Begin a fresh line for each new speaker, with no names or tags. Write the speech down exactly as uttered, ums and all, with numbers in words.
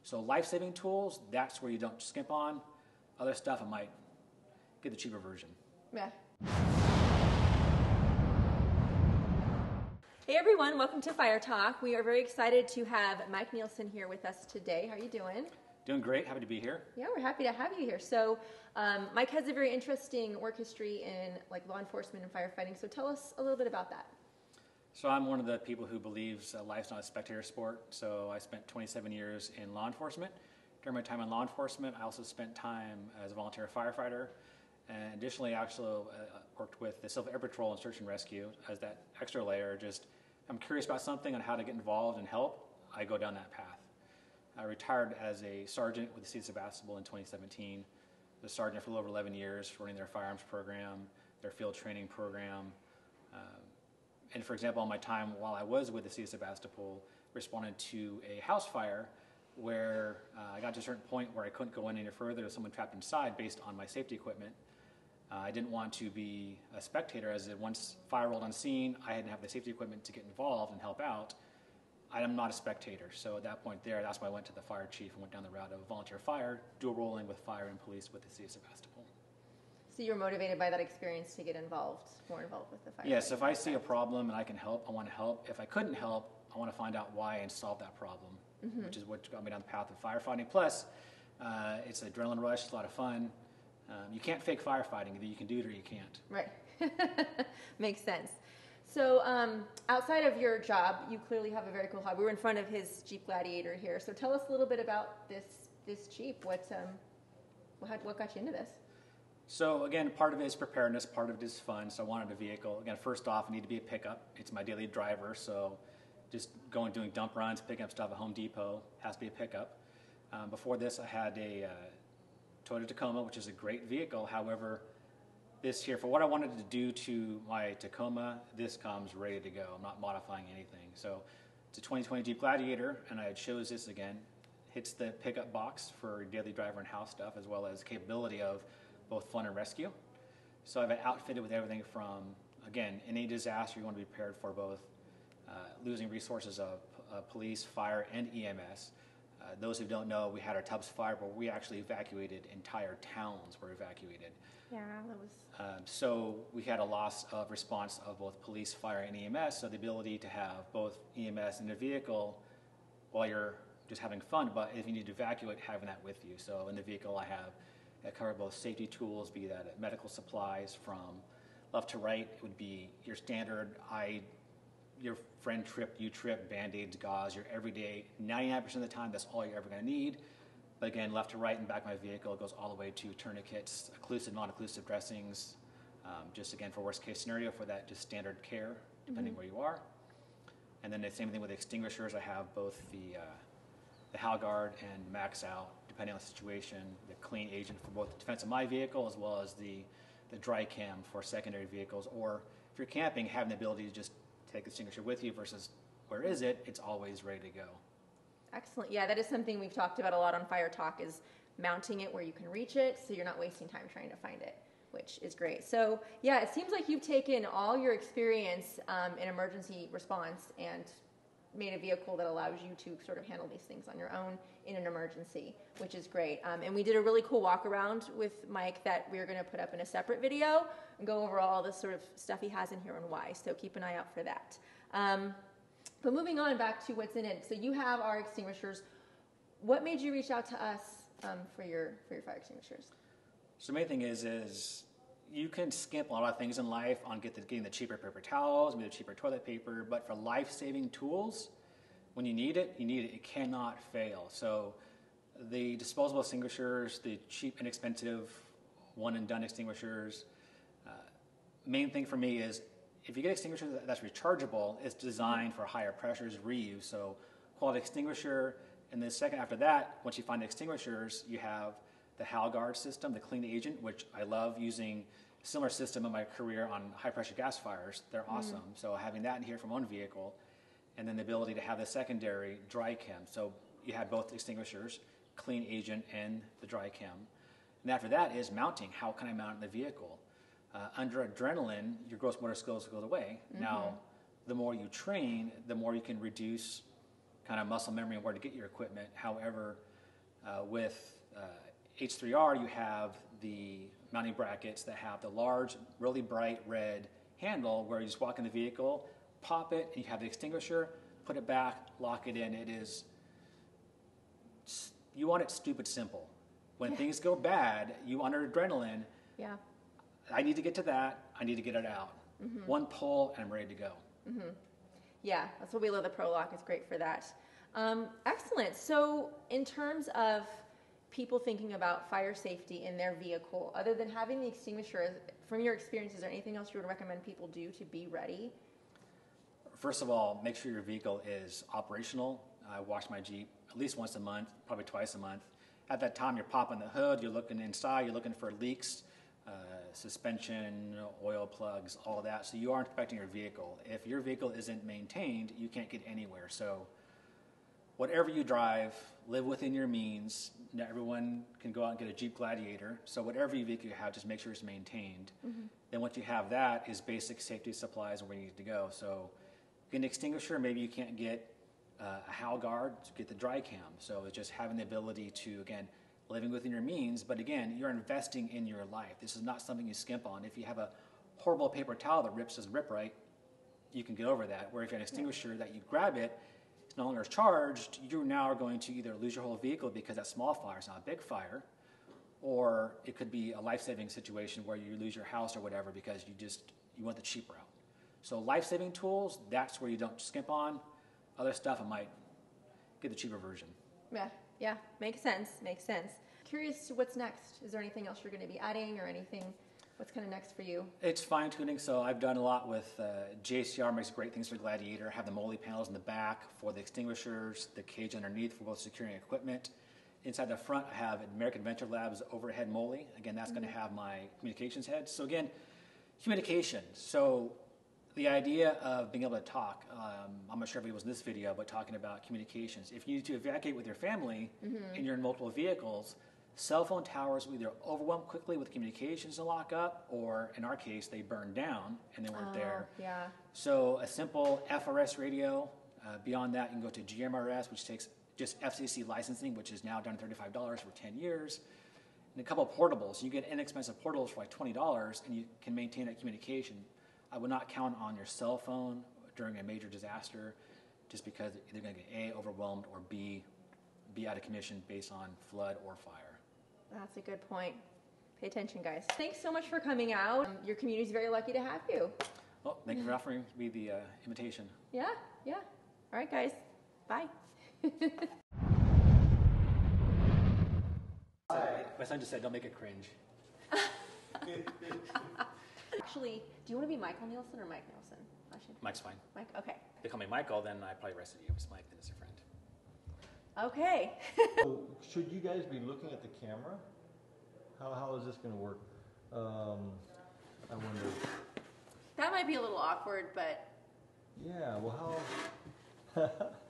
So life-saving tools, that's where you don't skimp on. Other stuff, I might get the cheaper version.
Yeah. Hey everyone, welcome to FireTalk. We are very excited to have Mike Nielsen here with us today. How are you doing?
Doing great. Happy to be here.
Yeah, we're happy to have you here. So um, Mike has a very interesting work history in like law enforcement and firefighting. So tell us a little bit about that.
So I'm one of the people who believes uh, life's not a spectator sport. So I spent twenty-seven years in law enforcement. During my time in law enforcement, I also spent time as a volunteer firefighter. And additionally, I also uh, worked with the Civil Air Patrol and Search and Rescue as that extra layer. Just I'm curious about something on how to get involved and help, I go down that path. I retired as a sergeant with the City of Sebastopol in twenty seventeen. The sergeant for a little over eleven years, running their firearms program, their field training program. Uh, and for example, on my time while I was with the City of Sebastopol, responded to a house fire where uh, I got to a certain point where I couldn't go in any further. There was someone trapped inside based on my safety equipment. Uh, I didn't want to be a spectator, as it, once fire rolled on scene, I didn't have the safety equipment to get involved and help out. I'm not a spectator, so at that point there, that's why I went to the fire chief and went down the route of volunteer fire, dual rolling with fire and police with the City of Sebastopol.
So you're motivated by that experience to get involved, more involved with the fire?
Yes, if I see a problem and I can help, I want to help. If I couldn't help, I want to find out why and solve that problem, mm-hmm. which is what got me down the path of firefighting. Plus, uh, it's an adrenaline rush, it's a lot of fun. Um, you can't fake firefighting, either you can do it or you can't.
Right. Makes sense. So um, outside of your job, you clearly have a very cool hobby. We're in front of his Jeep Gladiator here. So tell us a little bit about this this Jeep. What, um, what, what got you into this?
So again, part of it is preparedness, part of it is fun. So I wanted a vehicle. Again, first off, I need to be a pickup. It's my daily driver, so just going doing dump runs, picking up stuff at Home Depot has to be a pickup. Um, before this, I had a uh, Toyota Tacoma, which is a great vehicle. However, this here, for what I wanted to do to my Tacoma, this comes ready to go. I'm not modifying anything. So it's a twenty twenty Jeep Gladiator, and I chose this again. Hits the pickup box for daily driver and house stuff, as well as capability of both fun and rescue. So I've been outfitted with everything from, again, any disaster you want to be prepared for, both uh, losing resources of uh, police, fire, and E M S. Uh, those who don't know, we had our Tubbs fire, but we actually evacuated entire towns were evacuated.
Yeah, that was...
Um, so we had a loss of response of both police, fire, and E M S, so the ability to have both E M S in a vehicle while you're just having fun, but if you need to evacuate, having that with you. So in the vehicle I have, I cover both safety tools, be that medical supplies from left to right. It would be your standard, I, your friend tripped, you tripped, Band-Aids, gauze, your everyday, ninety-nine percent of the time, that's all you're ever gonna need. But again, left to right and back of my vehicle, it goes all the way to tourniquets, occlusive, non-occlusive dressings, um, just again for worst case scenario for that just standard care, depending mm-hmm. where you are. And then the same thing with extinguishers. I have both the, uh, the HalGuard and MaxOut, depending on the situation, the clean agent for both the defense of my vehicle as well as the, the dry cam for secondary vehicles. Or if you're camping, having the ability to just take the extinguisher with you versus where is it, it's always ready to go.
Excellent. Yeah, that is something we've talked about a lot on FireTalk, is mounting it where you can reach it so you're not wasting time trying to find it, which is great. So yeah, it seems like you've taken all your experience um, in emergency response and made a vehicle that allows you to sort of handle these things on your own in an emergency, which is great. Um, and we did a really cool walk around with Mike that we're going to put up in a separate video and go over all this sort of stuff he has in here and why. So keep an eye out for that. Um, but moving on back to what's in it. So you have our extinguishers. What made you reach out to us um, for your for your fire extinguishers?
So the main thing is, is you can skimp a lot of things in life on get the, getting the cheaper paper towels, maybe the cheaper toilet paper, but for life-saving tools, when you need it, you need it. It cannot fail. So the disposable extinguishers, the cheap, inexpensive, one-and-done extinguishers, uh, main thing for me is if you get extinguishers that's rechargeable, it's designed for higher pressures, reuse. So quality extinguisher, and then second after that, once you find the extinguishers, you have the HalGuard system, the clean agent, which I love using a similar system in my career on high-pressure gas fires. They're awesome. Mm. So having that in here from one vehicle, and then the ability to have the secondary dry chem. So you have both extinguishers, clean agent, and the dry chem. And after that is mounting. How can I mount in the vehicle? Uh, under adrenaline, your gross motor skills go away. Mm-hmm. Now, the more you train, the more you can reduce kind of muscle memory and where to get your equipment. However, Uh, with uh, H three R, you have the mounting brackets that have the large, really bright red handle where you just walk in the vehicle, pop it, and you have the extinguisher, put it back, lock it in. It is, you want it stupid simple. When
yeah.
things go bad, you under adrenaline,
yeah.
I need to get to that, I need to get it out. Mm-hmm. One pull, and I'm ready to go.
Mm-hmm. Yeah, that's what we love. The Pro Lock is great for that. Um, excellent. So in terms of people thinking about fire safety in their vehicle, other than having the extinguisher, from your experience, is there anything else you would recommend people do to be ready?
First of all, make sure your vehicle is operational. I wash my Jeep at least once a month, probably twice a month. At that time, you're popping the hood, you're looking inside, you're looking for leaks, uh, suspension, oil plugs, all of that. So you are inspecting your vehicle. If your vehicle isn't maintained, you can't get anywhere. So whatever you drive, live within your means. Not everyone can go out and get a Jeep Gladiator. So whatever your vehicle you have, just make sure it's maintained. Mm-hmm. Then once you have that, is basic safety supplies where you need to go. So get an extinguisher, maybe you can't get uh, a HalGuard to get the dry cam. So it's just having the ability to, again, living within your means. But again, you're investing in your life. This is not something you skimp on. If you have a horrible paper towel that rips doesn't rip right, you can get over that. Where if you have an extinguisher yeah. that you grab it, it's no longer charged, you now are going to either lose your whole vehicle because that small fire is not a big fire, or it could be a life-saving situation where you lose your house or whatever because you just, you want the cheap route. So life-saving tools, that's where you don't skimp on. Other stuff, I might get the cheaper version.
Yeah, yeah, makes sense, makes sense. Curious what's next. Is there anything else you're going to be adding or anything? What's kind of next for you?
It's fine-tuning. So I've done a lot with uh, J C R makes great things for Gladiator. Have the MOLLE panels in the back for the extinguishers, the cage underneath for both securing equipment. Inside the front, I have American Adventure Labs overhead MOLLE. Again, that's mm-hmm. going to have my communications head. So again, communication. So the idea of being able to talk, um, I'm not sure if it was in this video, but talking about communications. If you need to evacuate with your family mm-hmm. and you're in multiple vehicles, cell phone towers will either overwhelm quickly with communications to lock up, or in our case, they burned down and they weren't
oh,
there.
Yeah.
So a simple F R S radio. Uh, beyond that, you can go to G M R S, which takes just F C C licensing, which is now down to thirty-five dollars for ten years. And a couple of portables. You get inexpensive portables for like twenty dollars, and you can maintain that communication. I would not count on your cell phone during a major disaster, just because they're going to get A, overwhelmed, or B, be out of commission based on flood or fire.
That's a good point. Pay attention, guys. Thanks so much for coming out. Um, your community's very lucky to have you.
Well, thank you for offering me the uh, invitation.
Yeah, yeah. All right, guys. Bye.
My son just said, don't make it cringe.
Actually, do you want to be Michael Nielsen or Mike Nielsen?
Mike's fine.
Mike, okay.
If they call me Michael, then I probably arrested you. If it's Mike, then it's your friend.
Okay.
So should you guys be looking at the camera? How, how is this going to work? Um, I wonder.
That might be a little awkward, but...
Yeah, well, how...